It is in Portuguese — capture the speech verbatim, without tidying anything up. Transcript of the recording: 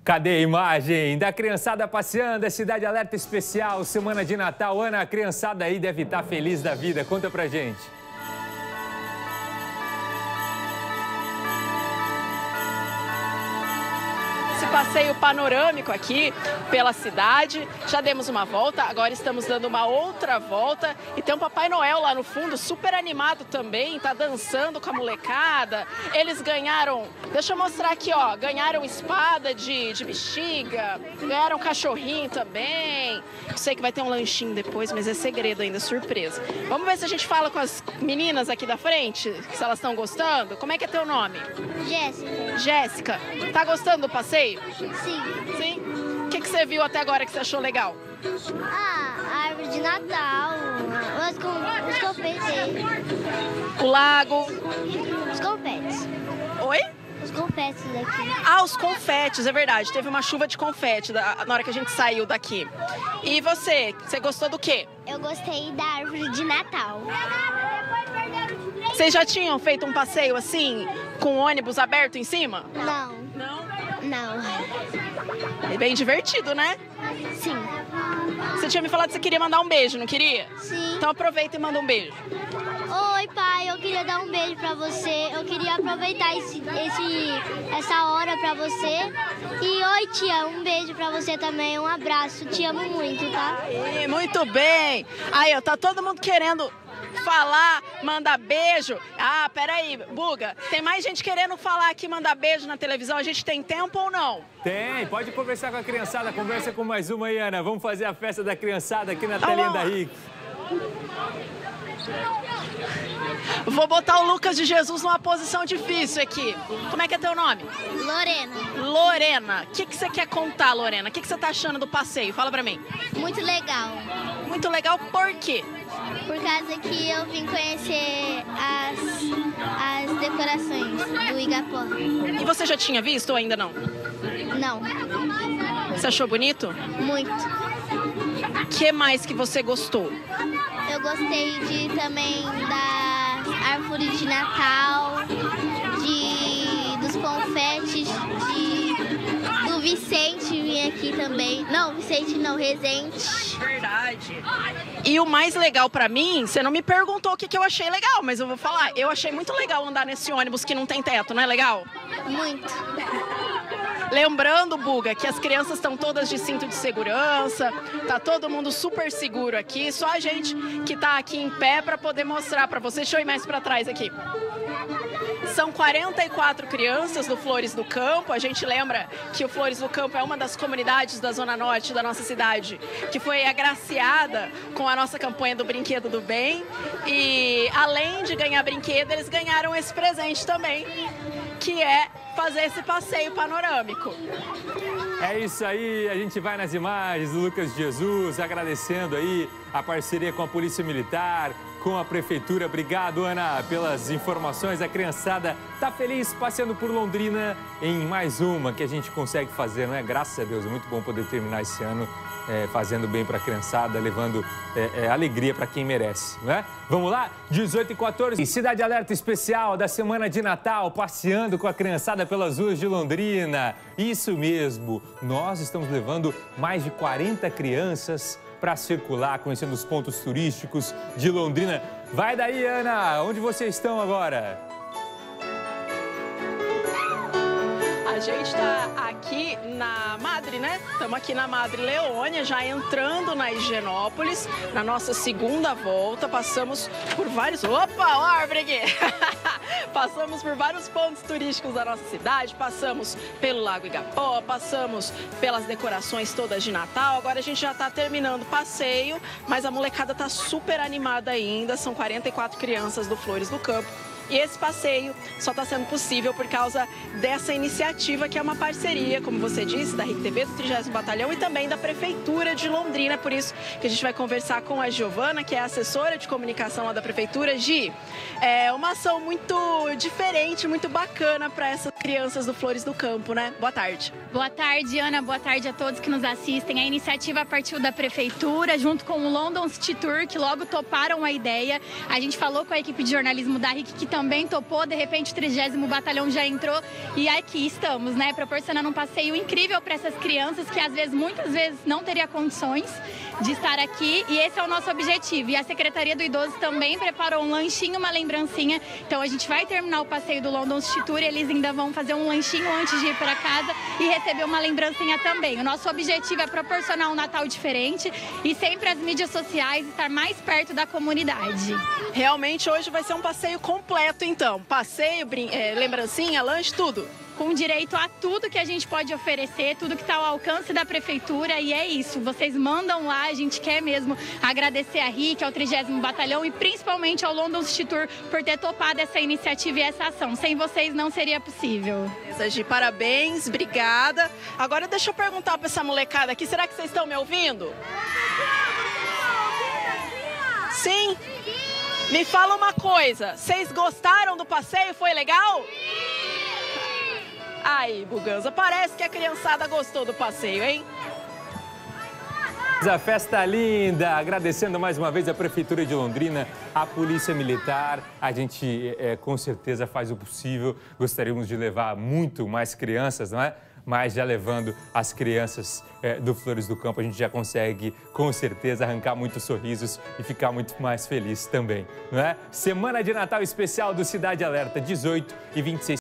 Cadê a imagem da criançada passeando? É Cidade Alerta Especial, semana de Natal. Ana, a criançada aí deve estar feliz da vida. Conta pra gente. Esse passeio panorâmico aqui pela cidade, já demos uma volta, agora estamos dando uma outra volta e tem um Papai Noel lá no fundo, super animado também, tá dançando com a molecada. Eles ganharam, deixa eu mostrar aqui, ó, ganharam espada de, de bexiga, ganharam cachorrinho também. Sei que vai ter um lanchinho depois, mas é segredo ainda, surpresa. Vamos ver se a gente fala com as meninas aqui da frente, se elas estão gostando. Como é que é teu nome? Jéssica. Jéssica, tá gostando do passeio? Sim. Sim? O que, que você viu até agora que você achou legal? Ah, a árvore de Natal, os, com, os confetes. O lago. Os confetes. Oi? Os confetes daqui. Ah, os confetes, é verdade. Teve uma chuva de confete da, na hora que a gente saiu daqui. E você, você gostou do quê? Eu gostei da árvore de Natal. Vocês já tinham feito um passeio assim, com ônibus aberto em cima? Não. Não? Não. É bem divertido, né? Sim. Você tinha me falado que você queria mandar um beijo, não queria? Sim. Então aproveita e manda um beijo. Oi, pai, eu queria dar um beijo pra você. Eu queria aproveitar esse, esse, essa hora pra você. E oi, tia, um beijo pra você também, um abraço. Te amo muito, tá? E, muito bem. Aí, ó, tá todo mundo querendo falar, mandar beijo. Ah, peraí, Buga, tem mais gente querendo falar aqui, mandar beijo na televisão. A gente tem tempo ou não? Tem, pode conversar com a criançada. Conversa com mais uma aí, Ana. Vamos fazer a festa da criançada aqui na telinha da R I C. Vou botar o Lucas de Jesus numa posição difícil aqui. Como é que é teu nome? Lorena. Lorena. O que, que você quer contar, Lorena? O que, que você tá achando do passeio? Fala pra mim. Muito legal. Muito legal por quê? Por causa que eu vim conhecer as, as decorações do Igapó. E você já tinha visto ou ainda não? Não. Você achou bonito? Muito. O que mais que você gostou? Eu gostei de também da árvore de Natal, de, dos confetes, de, do Vicente vir aqui também. Não, Vicente não, Rezende. Verdade. E o mais legal pra mim, você não me perguntou o que, que eu achei legal, mas eu vou falar. Eu achei muito legal andar nesse ônibus que não tem teto, não é legal? Muito. Lembrando, Buga, que as crianças estão todas de cinto de segurança, tá todo mundo super seguro aqui, só a gente que tá aqui em pé para poder mostrar para vocês. Deixa eu ir mais para trás aqui. São quarenta e quatro crianças do Flores do Campo. A gente lembra que o Flores do Campo é uma das comunidades da Zona Norte da nossa cidade que foi agraciada com a nossa campanha do Brinquedo do Bem. E além de ganhar brinquedo, eles ganharam esse presente também, que é fazer esse passeio panorâmico. É isso aí, a gente vai nas imagens do Lucas de Jesus, agradecendo aí a parceria com a Polícia Militar, com a Prefeitura. Obrigado, Ana, pelas informações. A criançada tá feliz passeando por Londrina em mais uma que a gente consegue fazer, não é? Graças a Deus, é muito bom poder terminar esse ano é, fazendo bem para a criançada, levando é, é, alegria para quem merece, não é? Vamos lá? dezoito e quatorze, Cidade Alerta Especial da Semana de Natal, passeando com a criançada pelas ruas de Londrina. Isso mesmo, nós estamos levando mais de quarenta crianças para circular, conhecendo os pontos turísticos de Londrina. Vai daí, Ana, onde vocês estão agora? A gente está aqui na Madre, né? Estamos aqui na Madre Leônia, já entrando na Higienópolis, na nossa segunda volta. Passamos por vários... Opa, ó, árvore aqui! Passamos por vários pontos turísticos da nossa cidade, passamos pelo Lago Igapó, passamos pelas decorações todas de Natal. Agora a gente já está terminando o passeio, mas a molecada está super animada ainda. São quarenta e quatro crianças do Flores do Campo. E esse passeio só está sendo possível por causa dessa iniciativa, que é uma parceria, como você disse, da R I C T V, do trigésimo Batalhão e também da Prefeitura de Londrina. Por isso que a gente vai conversar com a Giovana, que é a assessora de comunicação lá da Prefeitura. Gi, é uma ação muito diferente, muito bacana para essas crianças do Flores do Campo, né? Boa tarde. Boa tarde, Ana. Boa tarde a todos que nos assistem. A iniciativa partiu da Prefeitura, junto com o London City Tour, que logo toparam a ideia. A gente falou com a equipe de jornalismo da R I C, que também também topou, de repente o trigésimo Batalhão já entrou e aqui estamos, né, proporcionando um passeio incrível para essas crianças que às vezes, muitas vezes, não teria condições de estar aqui, e esse é o nosso objetivo. E a Secretaria do Idoso também preparou um lanchinho, uma lembrancinha. Então a gente vai terminar o passeio do London City Tour e eles ainda vão fazer um lanchinho antes de ir para casa e receber uma lembrancinha também. O nosso objetivo é proporcionar um Natal diferente e sempre as mídias sociais estar mais perto da comunidade. Realmente hoje vai ser um passeio completo, então. Passeio, brin... é, lembrancinha, lanche, tudo. Com direito a tudo que a gente pode oferecer, tudo que está ao alcance da prefeitura, e é isso. Vocês mandam lá, a gente quer mesmo agradecer a R I C, ao trigésimo Batalhão e principalmente ao London City Tour por ter topado essa iniciativa e essa ação. Sem vocês não seria possível. Gi, parabéns, obrigada. Agora deixa eu perguntar para essa molecada aqui, será que vocês estão me ouvindo? Sim? Me fala uma coisa, vocês gostaram do passeio? Foi legal? Aí, Buganza, parece que a criançada gostou do passeio, hein? A festa linda, agradecendo mais uma vez a Prefeitura de Londrina, a Polícia Militar. A gente é, com certeza faz o possível, gostaríamos de levar muito mais crianças, não é? Mas já levando as crianças é, do Flores do Campo, a gente já consegue, com certeza, arrancar muitos sorrisos e ficar muito mais feliz também, não é? Semana de Natal especial do Cidade Alerta, dezoito e vinte e seis